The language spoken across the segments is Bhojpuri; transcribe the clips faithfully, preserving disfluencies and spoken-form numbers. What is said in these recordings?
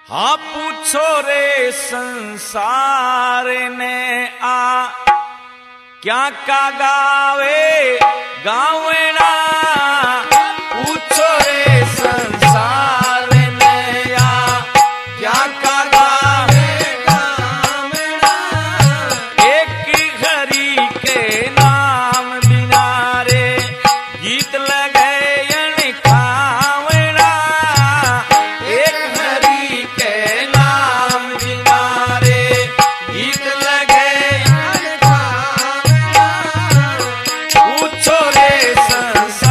हाँ पूछो रे संसार ने आ क्या का गावे गावना। पूछो रे संसार ने आ क्या का गावे गावना। एक हरि के नाम बिना रे गीत लगे खावना। एक हरि के नाम बिना रे गीत लगे खावना। पूछो रे संसार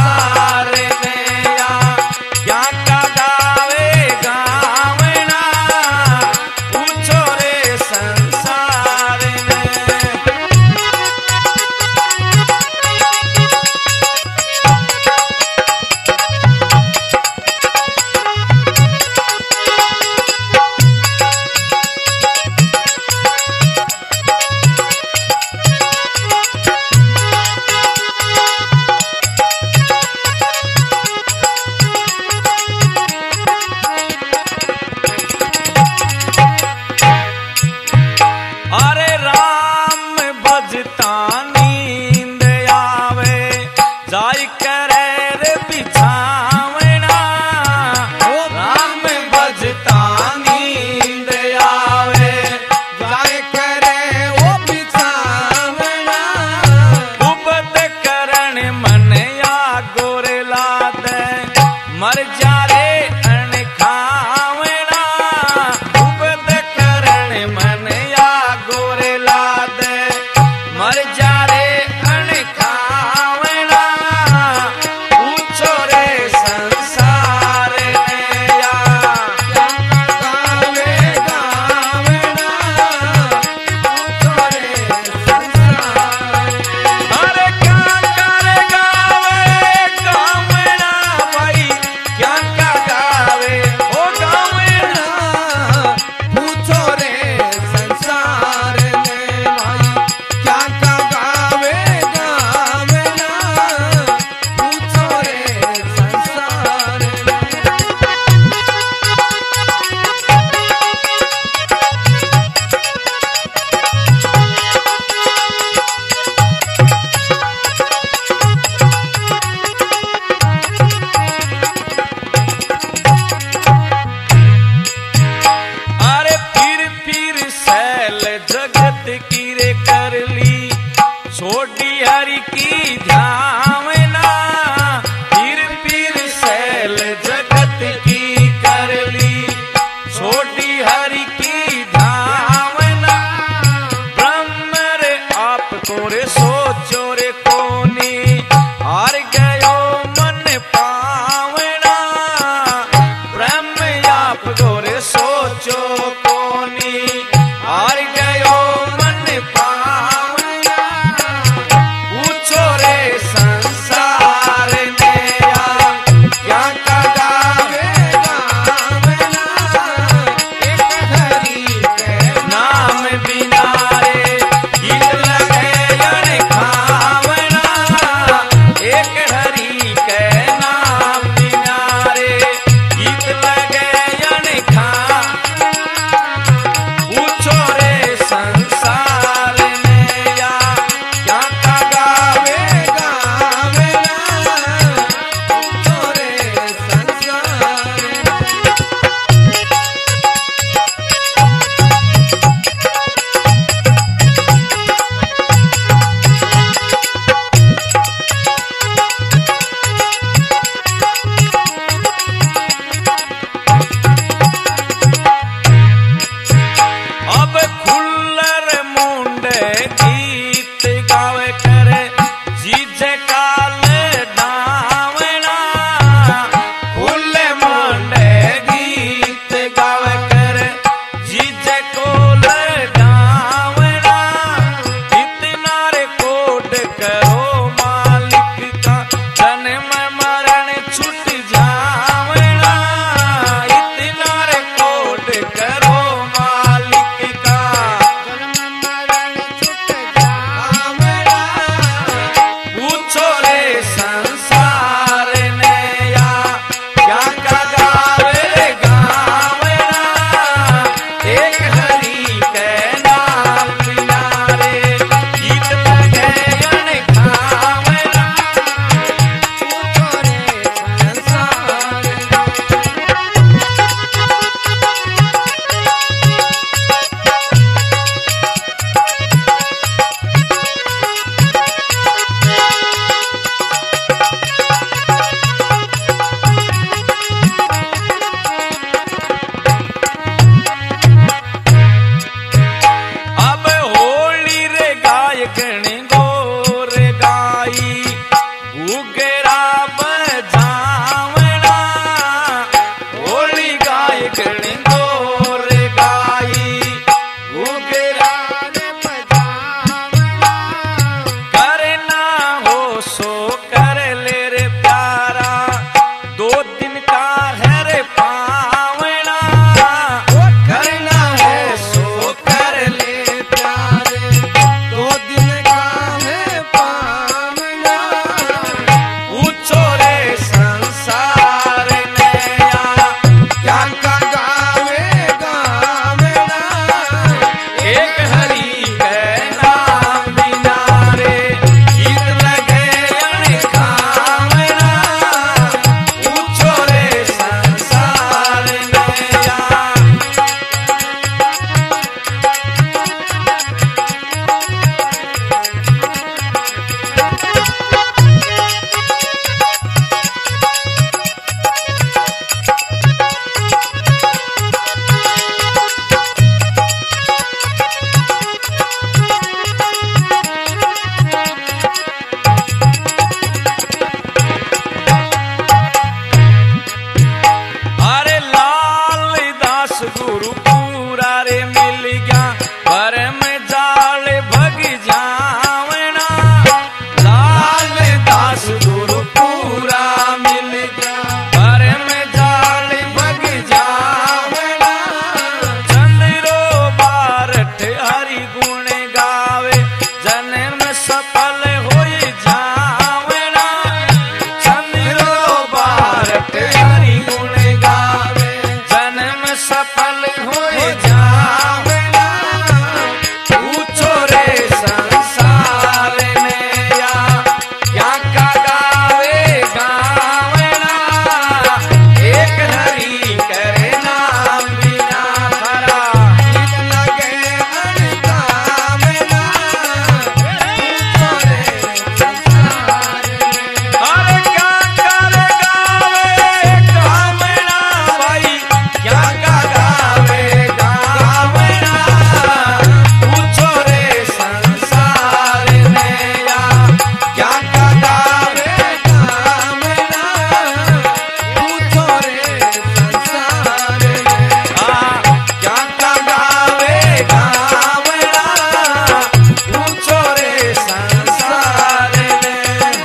गुरुपुरा रे मिल गया पर में जाल भग जावना लाल दास गुरुपुरा मिल गया पर में जाल भग जावना चंद्रो बारठ हरि गुण गावे जन्म सफल हो जावना चंद्रो बारठ हरि गुण गावे जन्म सफल हो जावना पूछो रे संसार में या क्या का गावे गावना एक हरि करे नाम बिना खरा गीत लगे अनकामना पूछो रे संसार में अरे क्या कर गावे गावना भाई क्या का गावे गावना पूछो रे संसार में या क्या का गावे गावना पूछो रे संसार में हाँ क्या का गावे गावना पूछो रे संसार में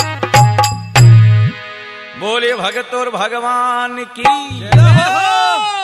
बोले भगत और भगवान की जय हो।